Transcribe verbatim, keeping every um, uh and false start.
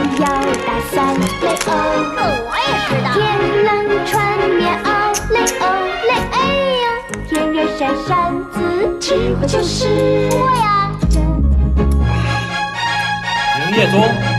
要打伞，雷欧。 这我也知道。 天冷穿棉袄，雷欧雷哎呦。天热扇扇子，只会就是我呀。 营业中。